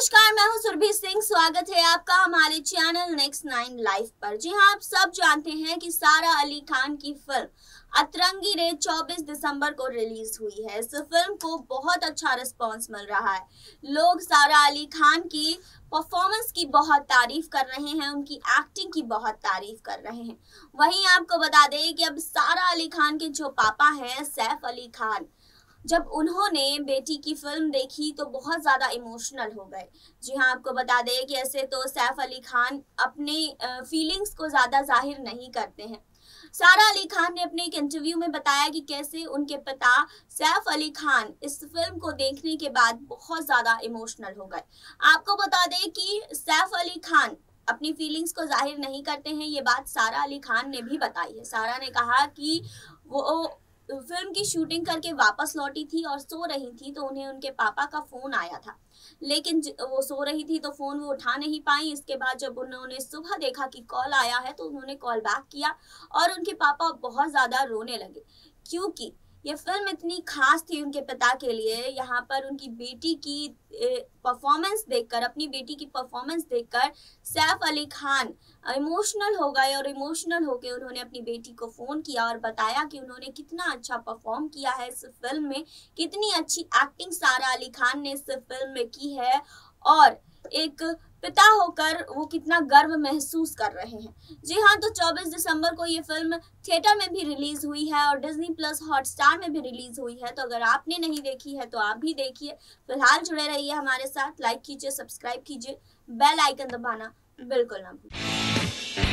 नमस्कार, मैं हूं सुरभि सिंह। स्वागत है आपका हमारे चैनल नेक्स्ट 9 लाइव पर। जी हां, आप सब जानते हैं कि सारा अली खान की फिल्म अतरंगी रेड 24 दिसंबर को रिलीज हुई है। इस फिल्म को बहुत अच्छा रिस्पांस मिल रहा है। लोग सारा अली खान की परफॉर्मेंस की बहुत तारीफ कर रहे हैं, उनकी एक्टिंग की बहुत तारीफ कर रहे हैं। वहीं आपको बता दें कि अब सारा अली खान के जो पापा हैं सैफ अली खान, जब उन्होंने बेटी की फिल्म देखी तो बहुत ज़्यादा इमोशनल हो गए। जी हाँ, आपको बता दें कि ऐसे तो सैफ अली खान अपने फीलिंग्स को ज़्यादा जाहिर नहीं करते हैं। सारा अली खान ने अपने एक इंटरव्यू में बताया कि कैसे उनके पिता सैफ अली खान इस फिल्म को देखने के बाद बहुत ज़्यादा इमोशनल हो गए। आपको बता दें कि सैफ अली खान अपनी फीलिंग्स को जाहिर नहीं करते हैं, ये बात सारा अली खान ने भी बताई है। सारा ने कहा कि वो फिल्म की शूटिंग करके वापस लौटी थी और सो रही थी तो उन्हें उनके पापा का फोन आया था, लेकिन वो सो रही थी तो फोन वो उठा नहीं पाई। इसके बाद जब उन्होंने सुबह देखा कि कॉल आया है तो उन्होंने कॉल बैक किया और उनके पापा बहुत ज्यादा रोने लगे, क्योंकि ये फिल्म इतनी खास थी उनके पिता के लिए। यहाँ पर उनकी बेटी की परफॉर्मेंस देखकर, अपनी बेटी की परफॉर्मेंस देखकर सैफ अली खान इमोशनल हो गए और इमोशनल होकर उन्होंने अपनी बेटी को फोन किया और बताया कि उन्होंने कितना अच्छा परफॉर्म किया है इस फिल्म में, कितनी अच्छी एक्टिंग सारा अली खान ने इस फिल्म में की है और एक पिता होकर वो कितना गर्व महसूस कर रहे हैं। जी हाँ, तो 24 दिसंबर को ये फिल्म थिएटर में भी रिलीज हुई है और डिज्नी प्लस हॉटस्टार में भी रिलीज हुई है। तो अगर आपने नहीं देखी है तो आप भी देखिए। फिलहाल जुड़े रहिए हमारे साथ, लाइक कीजिए, सब्सक्राइब कीजिए, बेल आइकन दबाना बिल्कुल ना भूलिए।